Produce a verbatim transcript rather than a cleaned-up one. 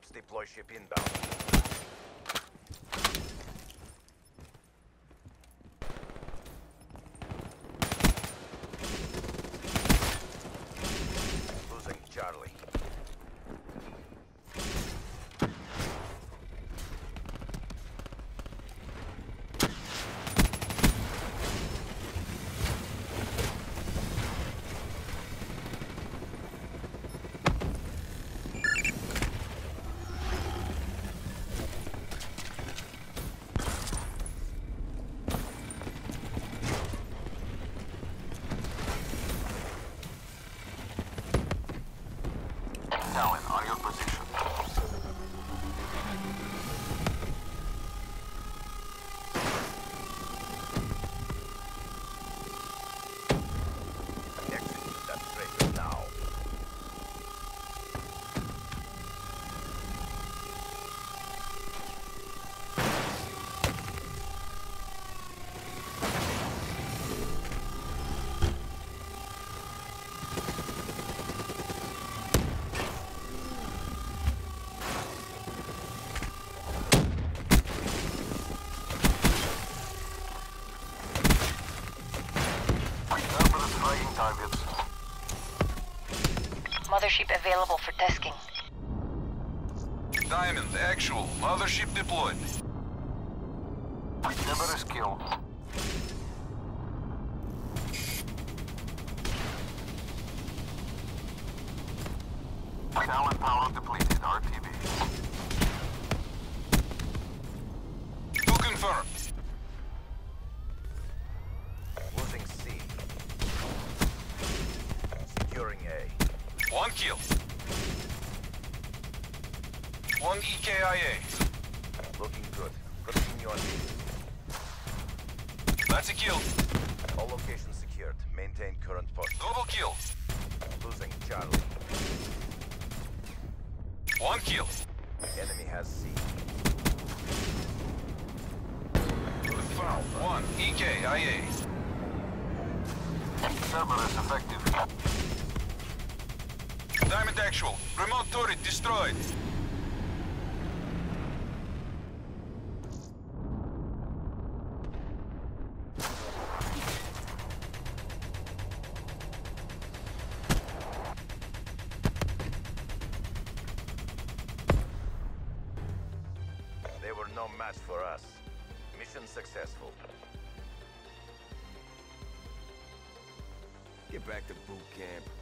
Traps deploy ship inbound. Losing Charlie. Talon, on your position. Execute that traitor now. Targets. Mothership available for tasking. Diamond, actual. Mothership deployed. Cerberus killed. Talon power depleted. R T B. Two confirmed. Losing C. Securing A. One kill. One E K I A. Looking good. Continue on B. That's a kill. All locations secured. Maintain current posture. Double kill. Losing Charlie. One kill. Enemy has C. Confirmed. One E K I A. Cerberus effective. Diamond actual. Remote turret destroyed. They were no match for us. Mission successful. Get back to boot camp.